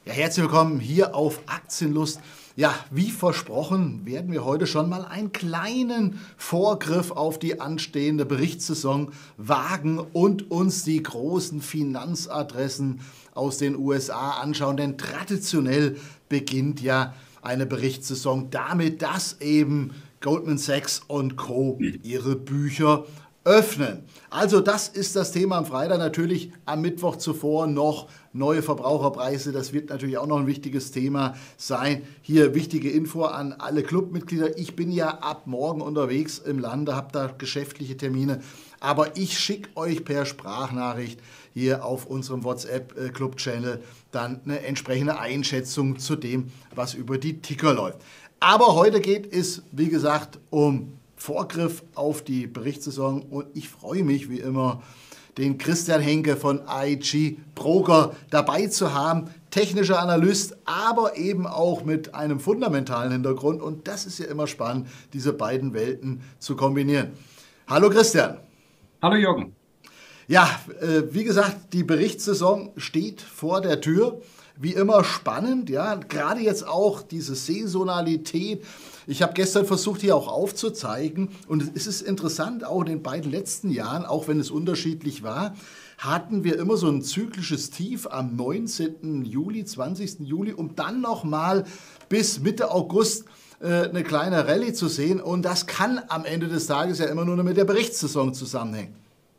Ja, herzlich willkommen hier auf Aktienlust. Ja, wie versprochen werden wir heute schon mal einen kleinen Vorgriff auf die anstehende Berichtssaison wagen und uns die großen Finanzadressen aus den USA anschauen. Denn traditionell beginnt ja eine Berichtssaison damit, dass eben Goldman Sachs und Co. ihre Bücher öffnen. Also das ist das Thema am Freitag. Natürlich am Mittwoch zuvor noch neue Verbraucherpreise. Das wird natürlich auch noch ein wichtiges Thema sein. Hier wichtige Info an alle Clubmitglieder. Ich bin ja ab morgen unterwegs im Lande, habe da geschäftliche Termine. Aber ich schicke euch per Sprachnachricht hier auf unserem WhatsApp-Club-Channel dann eine entsprechende Einschätzung zu dem, was über die Ticker läuft. Aber heute geht es, wie gesagt, um Vorgriff auf die Berichtssaison und ich freue mich wie immer, den Christian Henke von IG Broker dabei zu haben. Technischer Analyst, aber eben auch mit einem fundamentalen Hintergrund und das ist ja immer spannend, diese beiden Welten zu kombinieren. Hallo Christian. Hallo Jürgen. Ja, wie gesagt, die Berichtssaison steht vor der Tür. Wie immer spannend, ja, gerade jetzt auch diese Saisonalität. Ich habe gestern versucht, hier auch aufzuzeigen und es ist interessant, auch in den beiden letzten Jahren, auch wenn es unterschiedlich war, hatten wir immer so ein zyklisches Tief am 19. Juli, 20. Juli, um dann nochmal bis Mitte August eine kleine Rallye zu sehen und das kann am Ende des Tages ja immer nur mit der Berichtssaison zusammenhängen.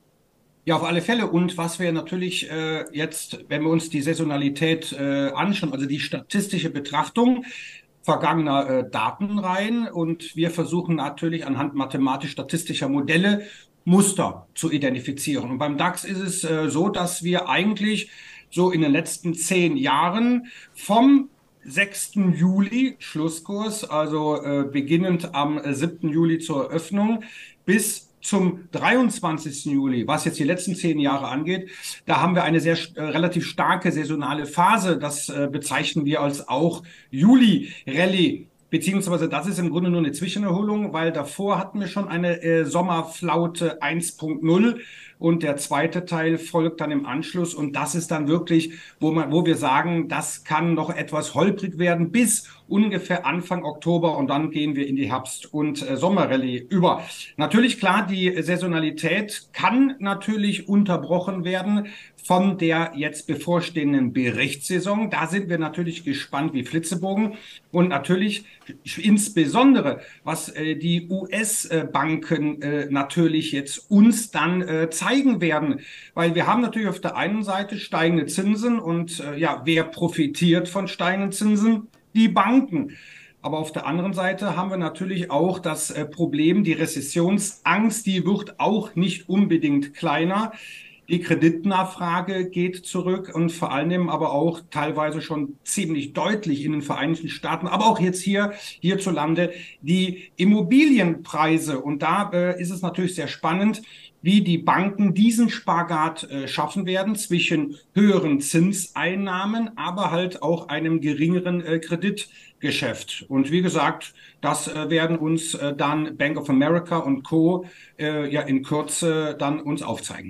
Ja, auf alle Fälle. Und was wir natürlich jetzt, wenn wir uns die Saisonalität anschauen, also die statistische Betrachtung vergangener Datenreihen, und wir versuchen natürlich anhand mathematisch-statistischer Modelle Muster zu identifizieren. Und beim DAX ist es so, dass wir eigentlich so in den letzten 10 Jahren vom 6. Juli, Schlusskurs, also beginnend am 7. Juli zur Eröffnung, bis zum 23. Juli, was jetzt die letzten 10 Jahre angeht, da haben wir eine sehr relativ starke saisonale Phase. Das bezeichnen wir als auch Juli-Rallye. Beziehungsweise das ist im Grunde nur eine Zwischenerholung, weil davor hatten wir schon eine Sommerflaute 1.0 und der zweite Teil folgt dann im Anschluss und das ist dann wirklich, wo wir sagen, das kann noch etwas holprig werden bis ungefähr Anfang Oktober und dann gehen wir in die Herbst- und Sommerrallye über. Natürlich klar, die Saisonalität kann natürlich unterbrochen werden von der jetzt bevorstehenden Berichtssaison. Da sind wir natürlich gespannt wie Flitzebogen und natürlich insbesondere, was die US-Banken natürlich jetzt uns dann zeigen werden, weil wir haben natürlich auf der einen Seite steigende Zinsen und ja, wer profitiert von steigenden Zinsen? Die Banken. Aber auf der anderen Seite haben wir natürlich auch das Problem, die Rezessionsangst, die wird auch nicht unbedingt kleiner. Die Kreditnachfrage geht zurück und vor allem aber auch teilweise schon ziemlich deutlich in den Vereinigten Staaten, aber auch jetzt hierzulande die Immobilienpreise. Und da ist es natürlich sehr spannend, wie die Banken diesen Spagat schaffen werden zwischen höheren Zinseinnahmen, aber halt auch einem geringeren Kreditgeschäft. Und wie gesagt, das werden uns dann Bank of America und Co. Ja in Kürze dann uns aufzeigen.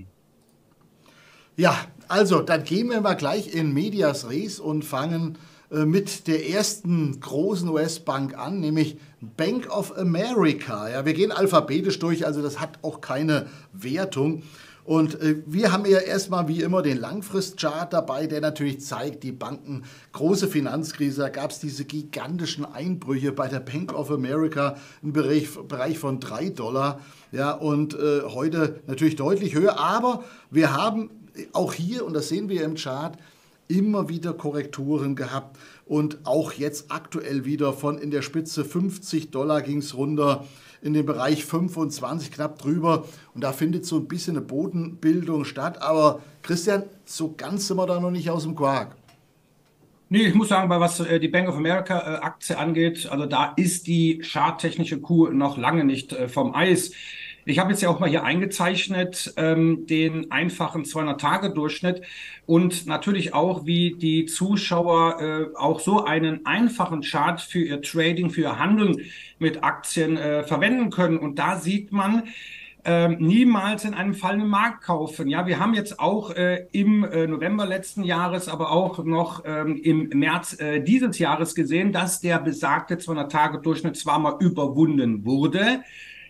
Ja, also dann gehen wir mal gleich in Medias Res und fangen mit der ersten großen US-Bank an, nämlich Bank of America. Ja, wir gehen alphabetisch durch, also das hat auch keine Wertung. Und wir haben ja erstmal wie immer den Langfristchart dabei, der natürlich zeigt, die Banken, große Finanzkrise, da gab es diese gigantischen Einbrüche bei der Bank of America im Bereich von $3. Ja, und heute natürlich deutlich höher, aber wir haben auch hier, und das sehen wir im Chart, immer wieder Korrekturen gehabt und auch jetzt aktuell wieder von in der Spitze $50 ging es runter in den Bereich 25, knapp drüber und da findet so ein bisschen eine Bodenbildung statt, aber Christian, so ganz sind wir da noch nicht aus dem Quark. Nee, ich muss sagen, bei was die Bank of America Aktie angeht, also da ist die charttechnische Kuh noch lange nicht vom Eis. Ich habe jetzt ja auch mal hier eingezeichnet den einfachen 200-Tage-Durchschnitt und natürlich auch, wie die Zuschauer auch so einen einfachen Chart für ihr Trading, für ihr Handeln mit Aktien verwenden können. Und da sieht man, niemals in einem fallenden Markt kaufen. Ja, wir haben jetzt auch im November letzten Jahres, aber auch noch im März dieses Jahres gesehen, dass der besagte 200-Tage-Durchschnitt zwar mal überwunden wurde,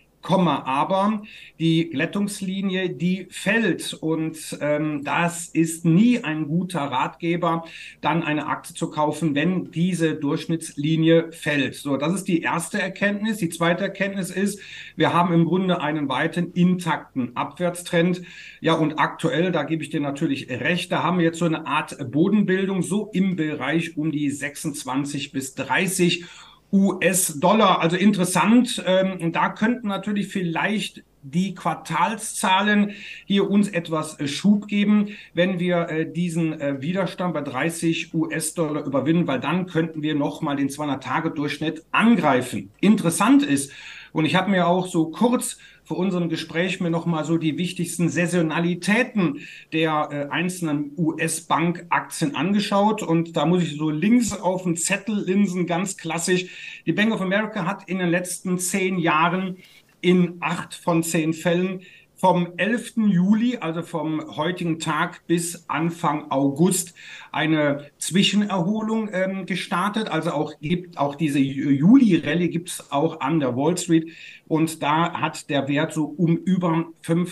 aber die Glättungslinie, die fällt und das ist nie ein guter Ratgeber, dann eine Aktie zu kaufen, wenn diese Durchschnittslinie fällt. So, das ist die erste Erkenntnis. Die zweite Erkenntnis ist, wir haben im Grunde einen weiten intakten Abwärtstrend. Ja, und aktuell, da gebe ich dir natürlich recht, da haben wir jetzt so eine Art Bodenbildung, so im Bereich um die 26 bis 30 US-Dollar. Also interessant. Und da könnten natürlich vielleicht die Quartalszahlen hier uns etwas Schub geben, wenn wir diesen Widerstand bei 30 US-Dollar überwinden, weil dann könnten wir nochmal den 200-Tage-Durchschnitt angreifen. Interessant ist, und ich habe mir auch so kurz vor unserem Gespräch mir nochmal so die wichtigsten Saisonalitäten der einzelnen US-Bank-Aktien angeschaut. Und da muss ich so links auf den Zettel linsen, ganz klassisch. Die Bank of America hat in den letzten 10 Jahren in 8 von 10 Fällen vom 11. Juli, also vom heutigen Tag bis Anfang August, eine Zwischenerholung gestartet. Also auch diese Juli-Rallye gibt es auch an der Wall Street. Und da hat der Wert so um über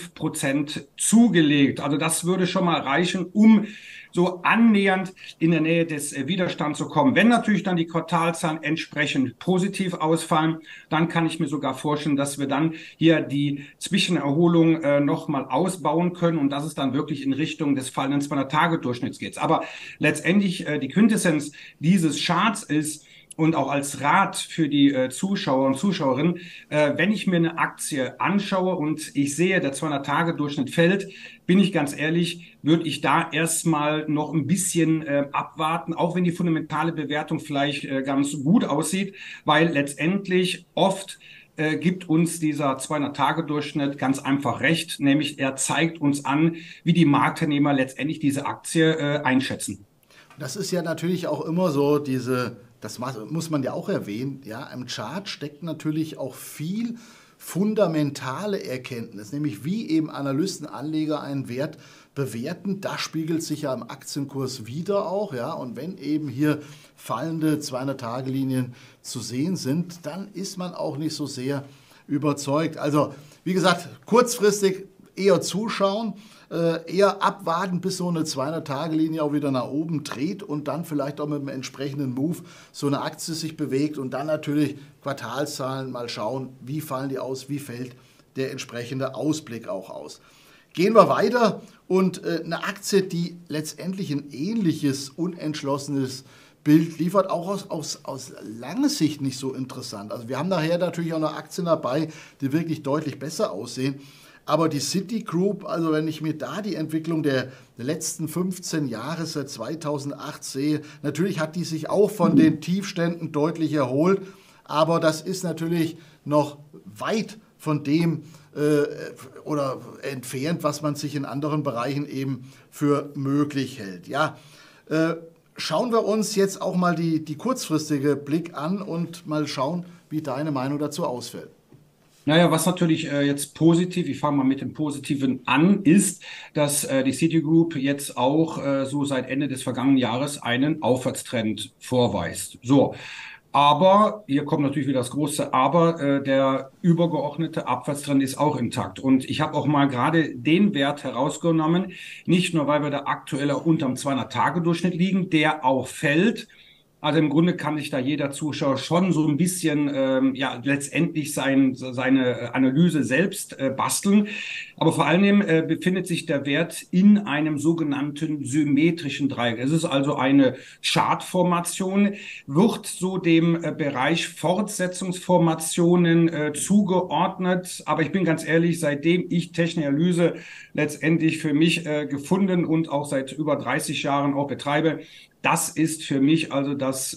5% zugelegt. Also das würde schon mal reichen, um so annähernd in der Nähe des Widerstands zu kommen. Wenn natürlich dann die Quartalzahlen entsprechend positiv ausfallen, dann kann ich mir sogar vorstellen, dass wir dann hier die Zwischenerholung nochmal ausbauen können und dass es dann wirklich in Richtung des fallenden 200-Tage-Durchschnitts geht. Aber letztendlich die Quintessenz dieses Charts ist, und auch als Rat für die Zuschauer und Zuschauerinnen, wenn ich mir eine Aktie anschaue und ich sehe, der 200-Tage-Durchschnitt fällt, bin ich ganz ehrlich, würde ich da erstmal noch ein bisschen abwarten, auch wenn die fundamentale Bewertung vielleicht ganz gut aussieht, weil letztendlich oft gibt uns dieser 200-Tage-Durchschnitt ganz einfach recht, nämlich er zeigt uns an, wie die Marktteilnehmer letztendlich diese Aktie einschätzen. Das ist ja natürlich auch immer so das muss man ja auch erwähnen, ja, im Chart steckt natürlich auch viel fundamentale Erkenntnis, nämlich wie eben Analysten, Anleger einen Wert bewerten. Das spiegelt sich ja im Aktienkurs wieder auch, ja, und wenn eben hier fallende 200-Tage-Linien zu sehen sind, dann ist man auch nicht so sehr überzeugt. Also, wie gesagt, kurzfristig eher zuschauen, eher abwarten, bis so eine 200-Tage-Linie auch wieder nach oben dreht und dann vielleicht auch mit einem entsprechenden Move so eine Aktie sich bewegt und dann natürlich Quartalszahlen mal schauen, wie fallen die aus, wie fällt der entsprechende Ausblick auch aus. Gehen wir weiter und eine Aktie, die letztendlich ein ähnliches, unentschlossenes Bild liefert, auch aus langer Sicht nicht so interessant. Also wir haben nachher natürlich auch noch Aktien dabei, die wirklich deutlich besser aussehen. Aber die Citigroup, also wenn ich mir da die Entwicklung der letzten 15 Jahre seit 2008 sehe, natürlich hat die sich auch von den Tiefständen deutlich erholt, aber das ist natürlich noch weit von dem oder entfernt, was man sich in anderen Bereichen eben für möglich hält. Ja, schauen wir uns jetzt auch mal die kurzfristige Blick an und mal schauen, wie deine Meinung dazu ausfällt. Naja, was natürlich jetzt positiv, ich fange mal mit dem Positiven an, ist, dass die Citigroup jetzt auch so seit Ende des vergangenen Jahres einen Aufwärtstrend vorweist. So, aber hier kommt natürlich wieder das große Aber, der übergeordnete Abwärtstrend ist auch intakt. Und ich habe auch mal gerade den Wert herausgenommen, nicht nur, weil wir da aktuell unterm 200-Tage-Durchschnitt liegen, der auch fällt. Also im Grunde kann sich da jeder Zuschauer schon so ein bisschen ja letztendlich seine Analyse selbst basteln. Aber vor allem befindet sich der Wert in einem sogenannten symmetrischen Dreieck. Es ist also eine Chartformation, wird so dem Bereich Fortsetzungsformationen zugeordnet. Aber ich bin ganz ehrlich, seitdem ich Technikanalyse letztendlich für mich gefunden und auch seit über 30 Jahren auch betreibe, das ist für mich also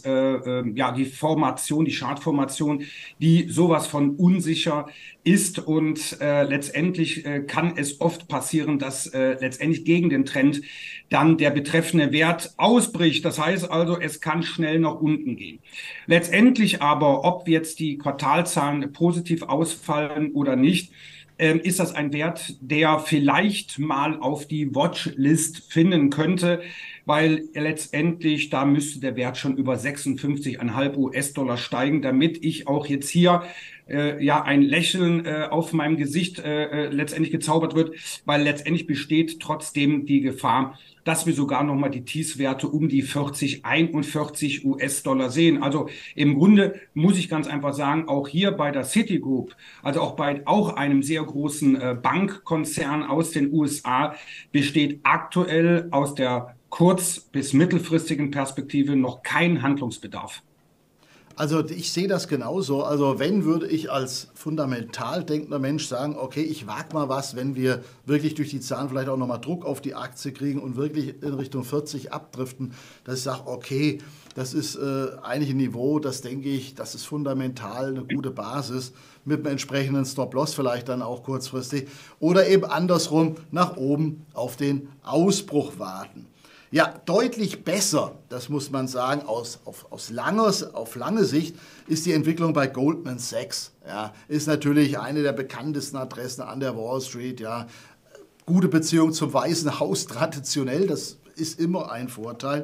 die Formation, die Chartformation, die sowas von unsicher ist und letztendlich kann es oft passieren, dass letztendlich gegen den Trend dann der betreffende Wert ausbricht. Das heißt also, es kann schnell nach unten gehen. Letztendlich aber, ob jetzt die Quartalzahlen positiv ausfallen oder nicht, ist das ein Wert, der vielleicht mal auf die Watchlist finden könnte, weil letztendlich da müsste der Wert schon über 56,5 US-Dollar steigen, damit ich auch jetzt hier ja ein Lächeln auf meinem Gesicht letztendlich gezaubert wird, weil letztendlich besteht trotzdem die Gefahr, dass wir sogar nochmal die Tiefswerte um die 40, 41 US-Dollar sehen. Also im Grunde muss ich ganz einfach sagen, auch hier bei der Citigroup, also auch bei auch einem sehr großen Bankkonzern aus den USA, besteht aktuell aus der kurz- bis mittelfristigen Perspektive noch kein Handlungsbedarf. Also ich sehe das genauso. Also wenn, würde ich als fundamental denkender Mensch sagen, okay, ich wage mal was, wenn wir wirklich durch die Zahlen vielleicht auch nochmal Druck auf die Aktie kriegen und wirklich in Richtung 40 abdriften, dass ich sage, okay, das ist eigentlich ein Niveau, das denke ich, das ist fundamental eine gute Basis mit einem entsprechenden Stop-Loss vielleicht dann auch kurzfristig oder eben andersrum nach oben auf den Ausbruch warten. Ja, deutlich besser, das muss man sagen, auf lange Sicht ist die Entwicklung bei Goldman Sachs. Ja, ist natürlich eine der bekanntesten Adressen an der Wall Street. Ja, gute Beziehung zum Weißen Haus traditionell, das ist immer ein Vorteil.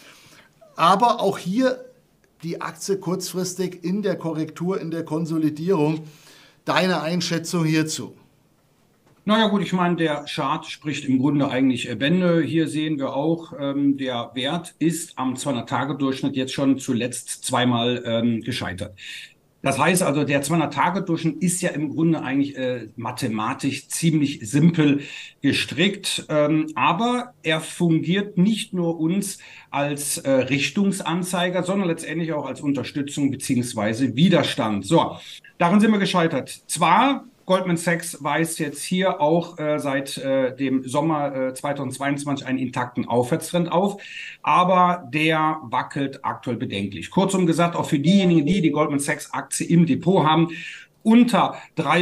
Aber auch hier die Aktie kurzfristig in der Korrektur, in der Konsolidierung. Deine Einschätzung hierzu? Naja gut, ich meine, der Chart spricht im Grunde eigentlich Bände. Hier sehen wir auch, der Wert ist am 200-Tage-Durchschnitt jetzt schon zuletzt zweimal gescheitert. Das heißt also, der 200-Tage-Durchschnitt ist ja im Grunde eigentlich mathematisch ziemlich simpel gestrickt, aber er fungiert nicht nur uns als Richtungsanzeiger, sondern letztendlich auch als Unterstützung beziehungsweise Widerstand. So, darin sind wir gescheitert. Zwar Goldman Sachs weist jetzt hier auch seit dem Sommer 2022 einen intakten Aufwärtstrend auf, aber der wackelt aktuell bedenklich. Kurzum gesagt, auch für diejenigen, die die Goldman Sachs Aktie im Depot haben, unter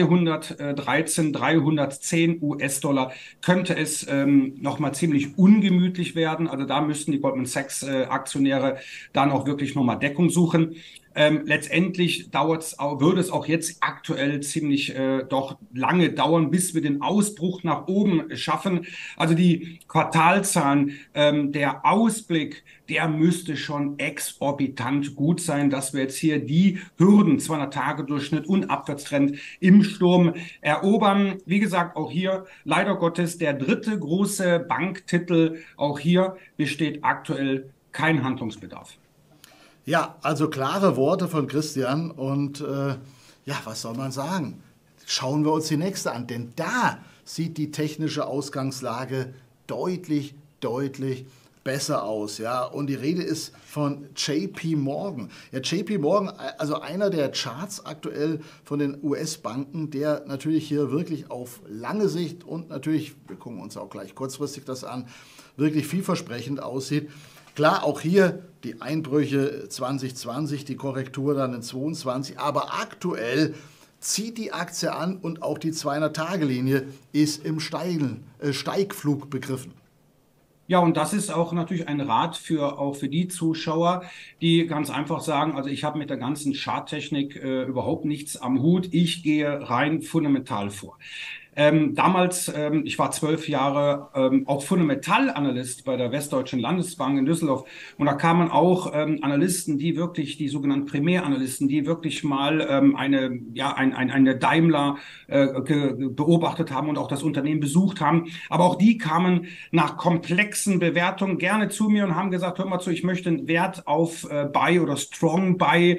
313, 310 US-Dollar könnte es nochmal ziemlich ungemütlich werden. Also da müssten die Goldman Sachs Aktionäre dann auch wirklich nochmal Deckung suchen. Letztendlich würde es auch jetzt aktuell ziemlich doch lange dauern, bis wir den Ausbruch nach oben schaffen. Also die Quartalzahlen, der Ausblick, der müsste schon exorbitant gut sein, dass wir jetzt hier die Hürden 200-Tage-Durchschnitt und Abwärtstrend im Sturm erobern. Wie gesagt, auch hier leider Gottes der dritte große Banktitel. Auch hier besteht aktuell kein Handlungsbedarf. Ja, also klare Worte von Christian und ja, was soll man sagen? Schauen wir uns die nächste an, denn da sieht die technische Ausgangslage deutlich besser aus, ja, und die Rede ist von JP Morgan. Ja, JP Morgan, also einer der Charts aktuell von den US-Banken, der natürlich hier wirklich auf lange Sicht und natürlich, wir gucken uns auch gleich kurzfristig das an, wirklich vielversprechend aussieht. Klar, auch hier die Einbrüche 2020, die Korrektur dann in 2022, aber aktuell zieht die Aktie an und auch die 200-Tage-Linie ist im Steigflug begriffen. Ja, und das ist auch natürlich ein Rat auch für die Zuschauer, die ganz einfach sagen, also ich habe mit der ganzen Charttechnik überhaupt nichts am Hut, ich gehe rein fundamental vor. Damals, ich war 12 Jahre auch Fundamentalanalyst bei der Westdeutschen Landesbank in Düsseldorf und da kamen auch Analysten, die wirklich, die sogenannten Primäranalysten, die wirklich mal eine Daimler beobachtet haben und auch das Unternehmen besucht haben. Aber auch die kamen nach komplexen Bewertungen gerne zu mir und haben gesagt, hör mal zu, ich möchte einen Wert auf Buy oder Strong Buy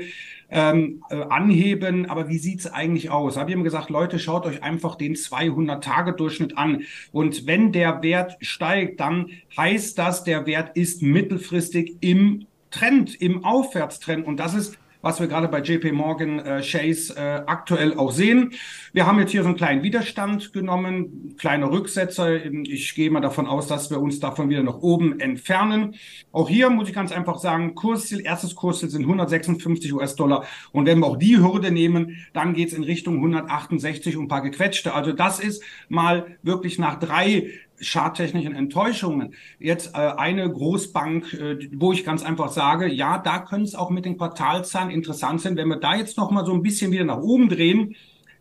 anheben, aber wie sieht's eigentlich aus? Habe ich ihm gesagt, Leute, schaut euch einfach den 200-Tage-Durchschnitt an. Und wenn der Wert steigt, dann heißt das, der Wert ist mittelfristig im Trend, im Aufwärtstrend. Und das ist, was wir gerade bei JP Morgan Chase aktuell auch sehen. Wir haben jetzt hier so einen kleinen Widerstand genommen, kleine Rücksetzer. Ich gehe mal davon aus, dass wir uns davon wieder nach oben entfernen. Auch hier muss ich ganz einfach sagen, Kursziel, erstes Kursziel sind 156 US-Dollar. Und wenn wir auch die Hürde nehmen, dann geht's in Richtung 168 und ein paar gequetschte. Also das ist mal wirklich nach 3 charttechnischen Enttäuschungen. Jetzt eine Großbank, wo ich ganz einfach sage, ja, da können es auch mit den Quartalzahlen interessant sein. Wenn wir da jetzt noch mal so ein bisschen wieder nach oben drehen,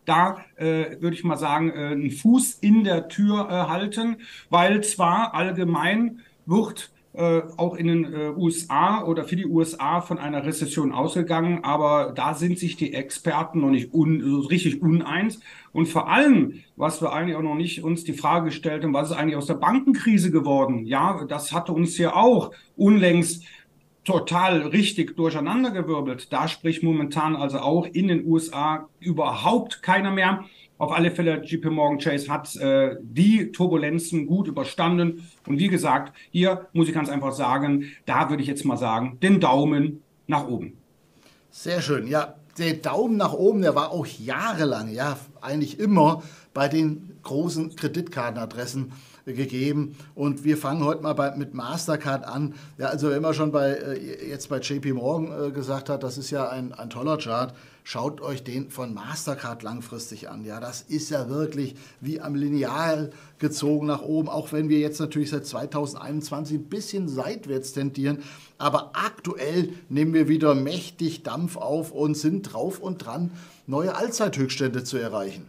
da würde ich mal sagen, einen Fuß in der Tür halten, weil zwar allgemein wird auch in den USA oder für die USA von einer Rezession ausgegangen, aber da sind sich die Experten noch nicht so richtig uneins. Und vor allem, was wir eigentlich auch noch nicht uns die Frage gestellt haben, was ist eigentlich aus der Bankenkrise geworden? Ja, das hatte uns ja auch unlängst total richtig durcheinandergewirbelt. Da spricht momentan also auch in den USA überhaupt keiner mehr. Auf alle Fälle, JP Morgan Chase hat die Turbulenzen gut überstanden. Und wie gesagt, hier muss ich ganz einfach sagen, da würde ich jetzt mal sagen, den Daumen nach oben. Sehr schön. Ja, der Daumen nach oben, der war auch jahrelang, ja, eigentlich immer bei den großen Kreditkartenadressen gegeben. Und wir fangen heute mal mit Mastercard an. Ja, also wenn man schon jetzt bei JP Morgan gesagt hat, das ist ja ein toller Chart, schaut euch den von Mastercard langfristig an. Ja, das ist ja wirklich wie am Lineal gezogen nach oben, auch wenn wir jetzt natürlich seit 2021 ein bisschen seitwärts tendieren. Aber aktuell nehmen wir wieder mächtig Dampf auf und sind drauf und dran, neue Allzeithöchststände zu erreichen.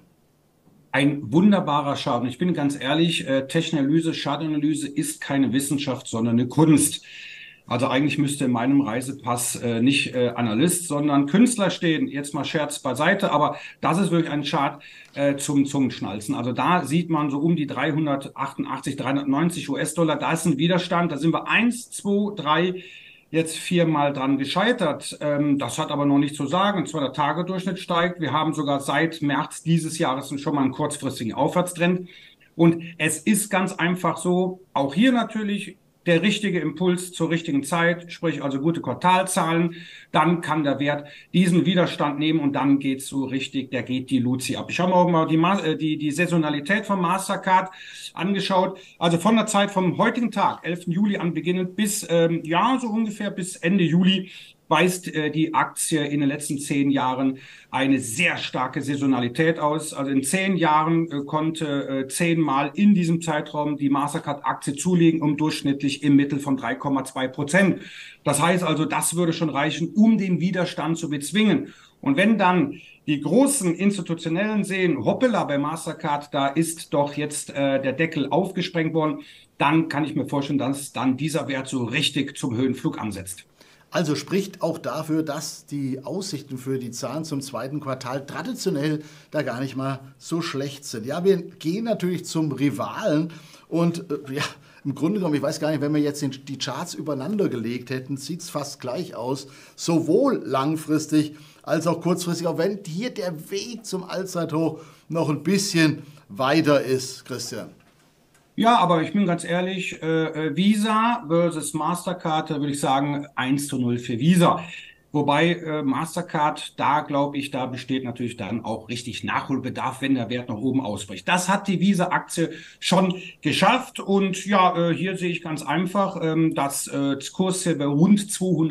Ein wunderbarer Chart. Und ich bin ganz ehrlich, Technanalyse, Chartanalyse ist keine Wissenschaft, sondern eine Kunst. Also eigentlich müsste in meinem Reisepass nicht Analyst, sondern Künstler stehen. Jetzt mal Scherz beiseite, aber das ist wirklich ein Chart zum Zungenschnalzen. Also da sieht man so um die 388, 390 US-Dollar. Da ist ein Widerstand. Da sind wir 1, 2, 3, jetzt 4-mal dran gescheitert. Das hat aber noch nichts zu sagen. Und zwar der Tagedurchschnitt steigt. Wir haben sogar seit März dieses Jahres schon mal einen kurzfristigen Aufwärtstrend. Und es ist ganz einfach so, auch hier natürlich der richtige Impuls zur richtigen Zeit, sprich also gute Quartalzahlen, dann kann der Wert diesen Widerstand nehmen und dann geht's so richtig, der geht die Luzi ab. Ich habe mir auch mal die Saisonalität von Mastercard angeschaut, also von der Zeit vom heutigen Tag, 11. Juli an beginnend bis, ja, so ungefähr bis Ende Juli, weist die Aktie in den letzten 10 Jahren eine sehr starke Saisonalität aus. Also in 10 Jahren konnte 10-mal in diesem Zeitraum die Mastercard-Aktie zulegen, durchschnittlich im Mittel von 3,2%. Das heißt also, das würde schon reichen, um den Widerstand zu bezwingen. Und wenn dann die großen Institutionellen sehen, hoppala, bei Mastercard, da ist doch jetzt der Deckel aufgesprengt worden, dann kann ich mir vorstellen, dass dann dieser Wert so richtig zum Höhenflug ansetzt. Also spricht auch dafür, dass die Aussichten für die Zahlen zum zweiten Quartal traditionell da gar nicht mal so schlecht sind. Ja, wir gehen natürlich zum Rivalen und ja, im Grunde genommen, ich weiß gar nicht, wenn wir jetzt die Charts übereinander gelegt hätten, sieht es fast gleich aus, sowohl langfristig als auch kurzfristig, auch wenn hier der Weg zum Allzeithoch noch ein bisschen weiter ist, Christian. Ja, aber ich bin ganz ehrlich, Visa versus Mastercard, da würde ich sagen 1:0 für Visa. Wobei Mastercard, da glaube ich, da besteht natürlich dann auch richtig Nachholbedarf, wenn der Wert nach oben ausbricht. Das hat die Visa-Aktie schon geschafft und ja, hier sehe ich ganz einfach, das Kursziel bei rund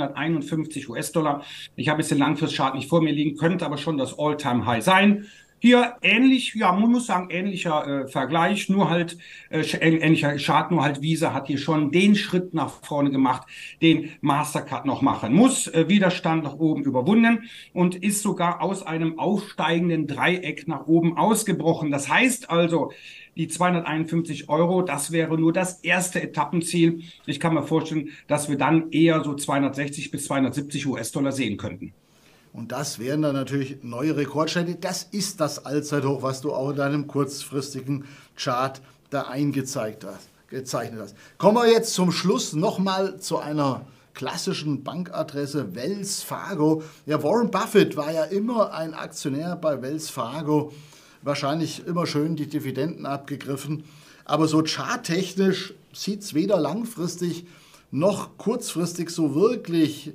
251 US-Dollar. Ich habe jetzt den Langfristchart nicht vor mir liegen, könnte aber schon das All-Time-High sein. Hier ähnlich, ja, man muss sagen, ähnlicher Vergleich, nur halt, ähnlicher Chart, nur halt Visa hat hier schon den Schritt nach vorne gemacht, den Mastercard noch machen muss. Widerstand nach oben überwunden und ist sogar aus einem aufsteigenden Dreieck nach oben ausgebrochen. Das heißt also, die 251 Euro, das wäre nur das erste Etappenziel. Ich kann mir vorstellen, dass wir dann eher so 260 bis 270 US-Dollar sehen könnten. Und das wären dann natürlich neue Rekordstände. Das ist das Allzeithoch, was du auch in deinem kurzfristigen Chart da gezeichnet hast. Kommen wir jetzt zum Schluss nochmal zu einer klassischen Bankadresse, Wells Fargo. Ja, Warren Buffett war ja immer ein Aktionär bei Wells Fargo. Wahrscheinlich immer schön die Dividenden abgegriffen. Aber so charttechnisch sieht es weder langfristig noch kurzfristig so wirklich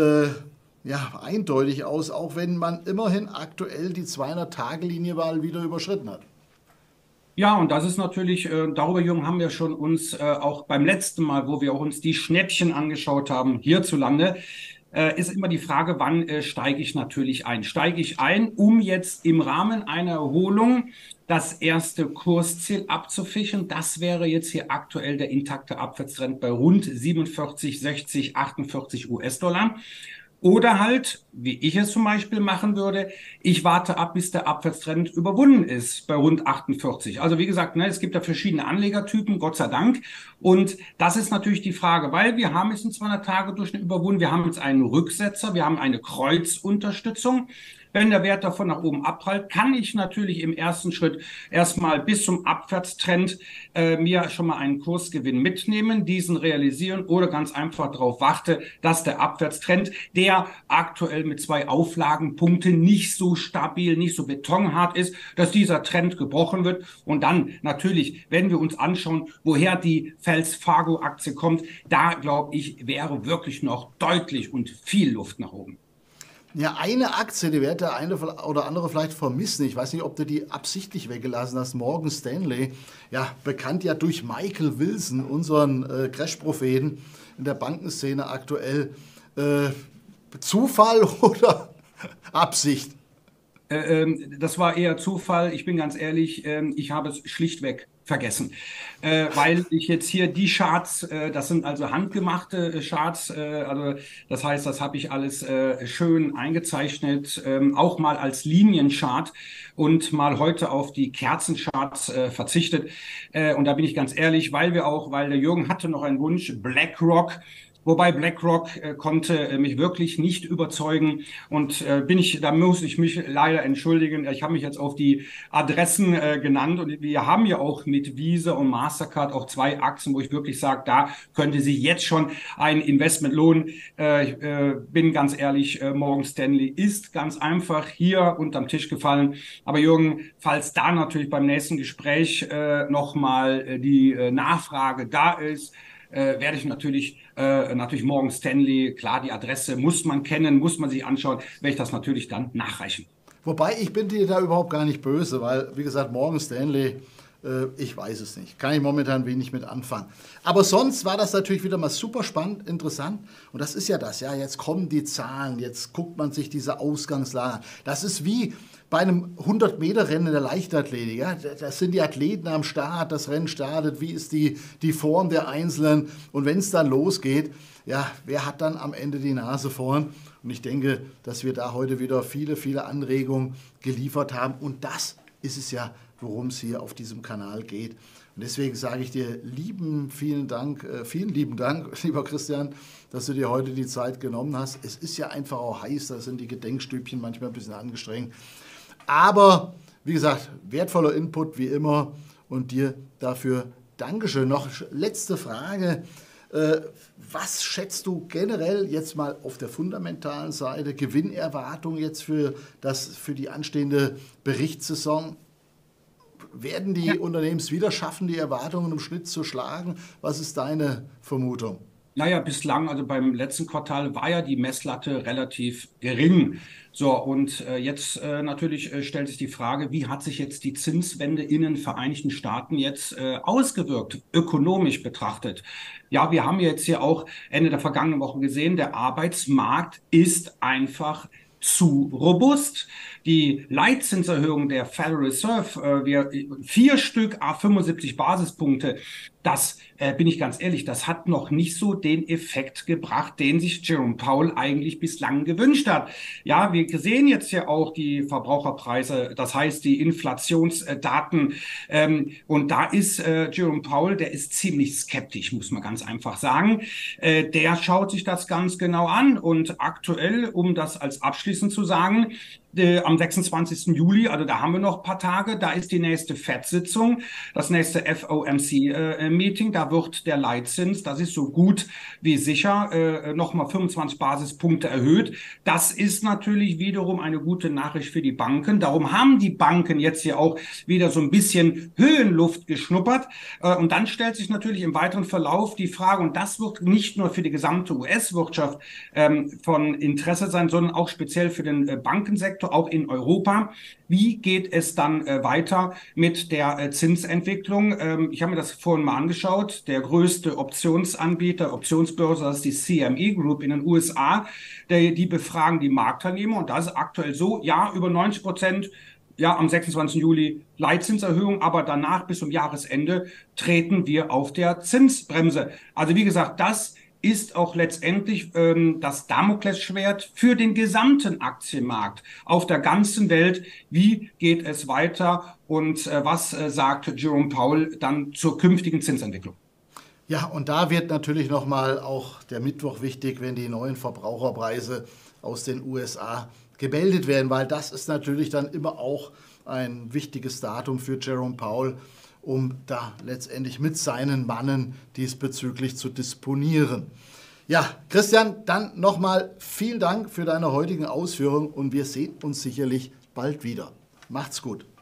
ja, eindeutig aus, auch wenn man immerhin aktuell die 200-Tage-Linie mal wieder überschritten hat. Ja, und das ist natürlich, darüber, Jürgen, haben wir schon uns auch beim letzten Mal, wo wir auch uns die Schnäppchen angeschaut haben, hierzulande, ist immer die Frage, wann steige ich natürlich ein? Steige ich ein, um jetzt im Rahmen einer Erholung das erste Kursziel abzufischen? Das wäre jetzt hier aktuell der intakte Abwärtstrend bei rund 47, 60, 48 US-Dollar. Oder halt, wie ich es zum Beispiel machen würde, ich warte ab, bis der Abwärtstrend überwunden ist bei rund 48. Also wie gesagt, ne, es gibt da verschiedene Anlegertypen, Gott sei Dank. Und das ist natürlich die Frage, weil wir haben jetzt einen 200-Tage-Durchschnitt überwunden, wir haben jetzt einen Rücksetzer, wir haben eine Kreuzunterstützung. Wenn der Wert davon nach oben abprallt, kann ich natürlich im ersten Schritt erstmal bis zum Abwärtstrend mir schon mal einen Kursgewinn mitnehmen, diesen realisieren oder ganz einfach darauf warte, dass der Abwärtstrend, der aktuell mit 2 Auflagenpunkten nicht so stabil, nicht so betonhart ist, dass dieser Trend gebrochen wird. Und dann natürlich, wenn wir uns anschauen, woher die Wells Fargo Aktie kommt, da glaube ich, wäre wirklich noch deutlich und viel Luft nach oben. Ja, eine Aktie, die wird der eine oder andere vielleicht vermissen. Ich weiß nicht, ob du die absichtlich weggelassen hast. Morgan Stanley, ja, bekannt ja durch Michael Wilson, unseren Crash-Propheten in der Bankenszene aktuell. Zufall oder Absicht? Das war eher Zufall. Ich bin ganz ehrlich, ich habe es schlichtweg vergessen, weil ich jetzt hier die Charts, das sind also handgemachte Charts, also das heißt, das habe ich alles schön eingezeichnet, auch mal als Linienchart und mal heute auf die Kerzencharts verzichtet. Und da bin ich ganz ehrlich, weil der Jürgen hatte noch einen Wunsch, BlackRock. Wobei BlackRock konnte mich wirklich nicht überzeugen und da muss ich mich leider entschuldigen. Ich habe mich jetzt auf die Adressen genannt und wir haben ja auch mit Visa und Mastercard auch 2 Aktien, wo ich wirklich sage, da könnte sich jetzt schon ein Investment lohnen. Ich bin ganz ehrlich, Morgan Stanley ist ganz einfach hier unterm Tisch gefallen. Aber Jürgen, falls da natürlich beim nächsten Gespräch nochmal die Nachfrage da ist, werde ich natürlich Morgan Stanley, klar, die Adresse muss man kennen, muss man sich anschauen, werde ich das natürlich dann nachreichen. Wobei, ich bin dir da überhaupt gar nicht böse, weil, wie gesagt, Morgan Stanley, ich weiß es nicht. Kann ich momentan wenig mit anfangen. Aber sonst war das natürlich wieder mal super spannend, interessant. Und das ist ja das, ja, jetzt kommen die Zahlen, jetzt guckt man sich diese Ausgangslage an. Das ist wie bei einem 100-Meter-Rennen in der Leichtathletik. Ja? Das sind die Athleten am Start, das Rennen startet, wie ist die Form der Einzelnen. Und wenn es dann losgeht, ja, wer hat dann am Ende die Nase vorn? Und ich denke, dass wir da heute wieder viele, viele Anregungen geliefert haben. Und das ist es ja, worum es hier auf diesem Kanal geht. Und deswegen sage ich dir vielen lieben Dank, lieber Christian, dass du dir heute die Zeit genommen hast. Es ist ja einfach auch heiß, da sind die Gedenkstübchen manchmal ein bisschen angestrengt. Aber, wie gesagt, wertvoller Input wie immer und dir dafür Dankeschön. Noch letzte Frage. Was schätzt du generell jetzt mal auf der fundamentalen Seite, Gewinnerwartung jetzt für die anstehende Berichtssaison? Werden die Unternehmen es wieder schaffen, die Erwartungen im Schnitt zu schlagen? Was ist deine Vermutung? Naja, bislang, also beim letzten Quartal war ja die Messlatte relativ gering. So, und jetzt natürlich stellt sich die Frage, wie hat sich jetzt die Zinswende in den Vereinigten Staaten jetzt ausgewirkt, ökonomisch betrachtet? Ja, wir haben jetzt hier auch Ende der vergangenen Woche gesehen, der Arbeitsmarkt ist einfach zu robust. Die Leitzinserhöhung der Federal Reserve, 4 Stück, 75 Basispunkte, das bin ich ganz ehrlich, das hat noch nicht so den Effekt gebracht, den sich Jerome Powell eigentlich bislang gewünscht hat. Ja, wir sehen jetzt ja auch die Verbraucherpreise, das heißt die Inflationsdaten. Und da ist Jerome Powell, der ist ziemlich skeptisch, muss man ganz einfach sagen. Der schaut sich das ganz genau an und aktuell, um das als abschließend zu sagen, am 26. Juli, also da haben wir noch ein paar Tage, da ist die nächste FED-Sitzung, das nächste FOMC-Meeting, da wird der Leitzins, das ist so gut wie sicher, nochmal 25 Basispunkte erhöht. Das ist natürlich wiederum eine gute Nachricht für die Banken. Darum haben die Banken jetzt hier auch wieder so ein bisschen Höhenluft geschnuppert. Und dann stellt sich natürlich im weiteren Verlauf die Frage, und das wird nicht nur für die gesamte US-Wirtschaft von Interesse sein, sondern auch speziell für den Bankensektor, auch in Europa. Wie geht es dann weiter mit der Zinsentwicklung? Ich habe mir das vorhin mal angeschaut. Der größte Optionsanbieter, Optionsbörse, das ist die CME Group in den USA. Die befragen die Marktteilnehmer und da ist aktuell so, ja, über 90%, ja, am 26. Juli Leitzinserhöhung, aber danach bis zum Jahresende treten wir auf der Zinsbremse. Also wie gesagt, das ist auch letztendlich das Damoklesschwert für den gesamten Aktienmarkt auf der ganzen Welt. Wie geht es weiter und was sagt Jerome Powell dann zur künftigen Zinsentwicklung? Ja, und da wird natürlich nochmal auch der Mittwoch wichtig, wenn die neuen Verbraucherpreise aus den USA gemeldet werden, weil das ist natürlich dann immer auch ein wichtiges Datum für Jerome Powell, um da letztendlich mit seinen Mannen diesbezüglich zu disponieren. Ja, Christian, dann nochmal vielen Dank für deine heutigen Ausführungen und wir sehen uns sicherlich bald wieder. Macht's gut.